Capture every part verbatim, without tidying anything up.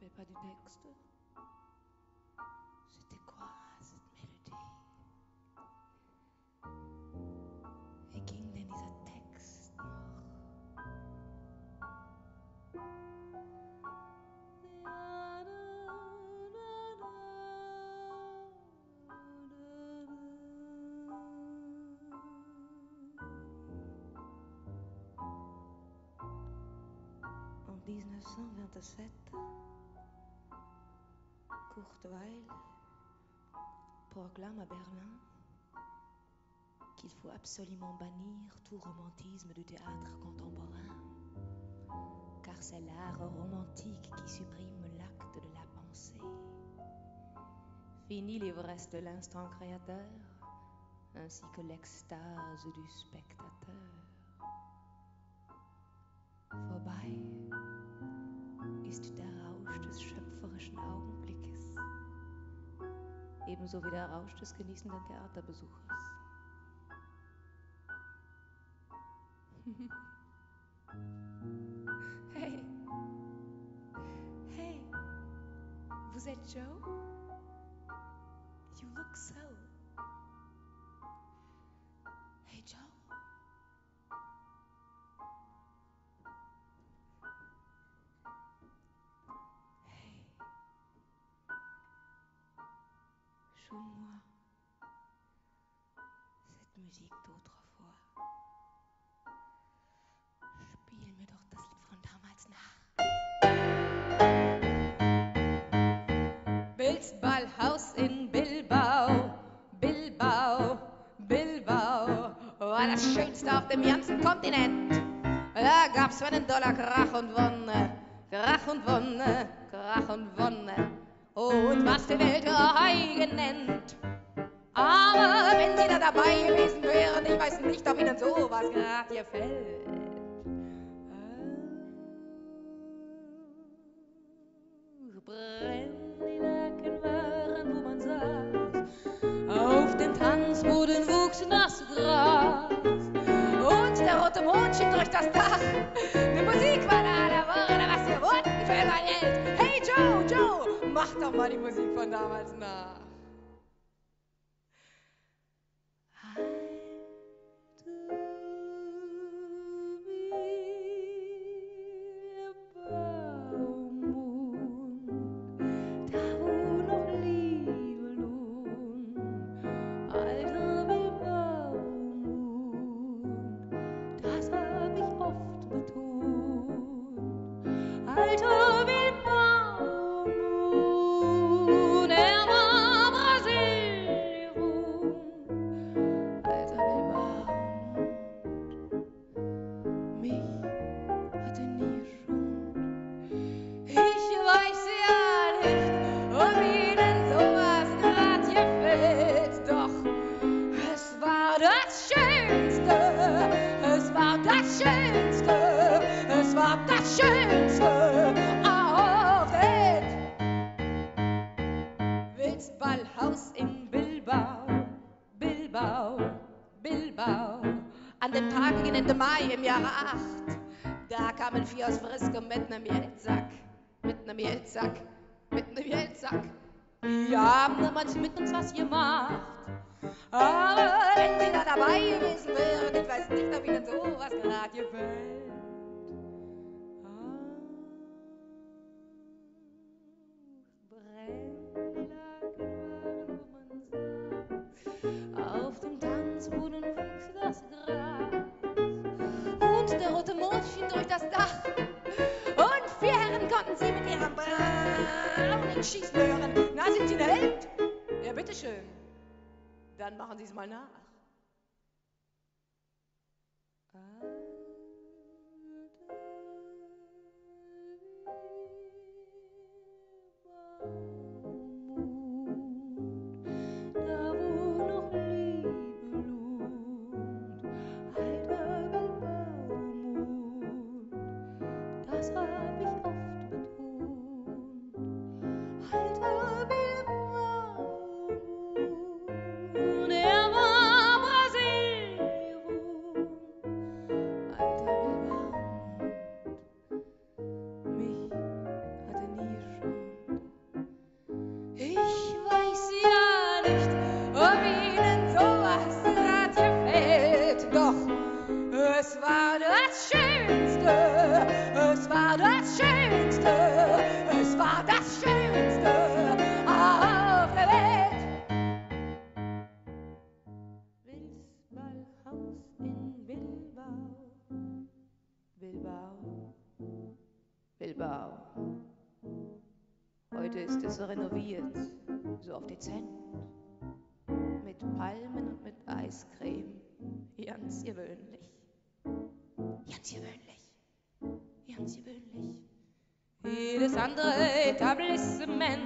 rappelle pas du texte. C'était quoi cette mélodie? Wie ging denn dieser Text noch? En dix-neuf cent vingt-sept, Kurt Weill proclame à Berlin qu'il faut absolument bannir tout romantisme du théâtre contemporain, car c'est l'art romantique qui supprime l'acte de la pensée. Fini l'ivresse de l'instant créateur, ainsi que l'extase du spectateur. Vorbei ist der Rausch des schöpferischen Augenblickes, ebenso wie der Rausch des genießenden Theaterbesuchers. Hey, hey, vous êtes Joe? You look so. Hey Joe. Joue-moi cette musique d'autrefois. Spiel mir doch das Lied von damals nach. Bildsballhaus in Bilbao, Bilbao, Bilbao war das Schönste auf dem ganzen Kontinent. Da gab's für den Dollar Krach und Wonne, Krach und Wonne, Krach und Wonne. Und was die Welt eigen nennt. Aber wenn Sie da dabei gewesen wären, ich weiß nicht, ob Ihnen sowas gerade gefällt. Brennlaken waren, wo man saß. Auf den Tanzboden wuchs das Gras. Und der rote Mond schien durch das Dach. Die Musik war da, da wurde was gefunden für sein Geld. Hey Joe, Joe, mach doch mal die Musik von damals nach. Da kamen vier aus Frisco mit nem Geldsack, mit nem Geldsack, mit nem Geldsack. Die haben damals mit uns was gemacht. Aber wenn Sie da dabei gewesen wären, ich weiß nicht, ob Ihnen sowas gerade gefällt. Brennlaken waren, wo man saß. Auf dem Tanzboden wuchs das Gras. Und der rote Mond schien durch das Dach. Und vier Herren konnten sie mit ihrem braunen Schießen hören. Na, sind Sie der Held? Ja, bitteschön. Dann machen Sie es mal nach. Heute ist es renoviert, so auf dezent. Mit Palmen und mit Eiscreme. Ganz gewöhnlich. Ganz gewöhnlich. Ganz gewöhnlich. Jedes andere Etablissement.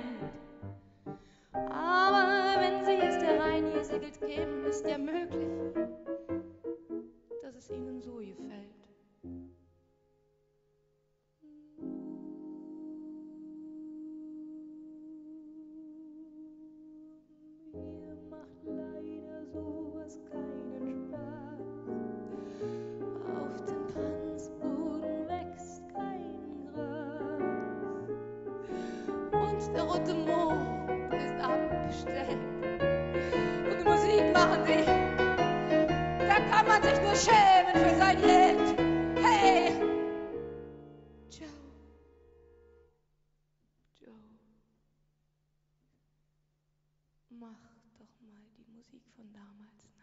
Aber wenn Sie jetzt hereingesegelt kämen, ist ja möglich, dass es Ihnen so gefällt. Mir macht leider sowas keinen Spaß. Auf dem Tanzboden wächst kein Gras. Und der rote Mond ist abgestellt. Und Musik machen Sie, da kann man sich nur schämen für sein Geld. Hey! Joe. Joe. Mach doch mal die Musik von damals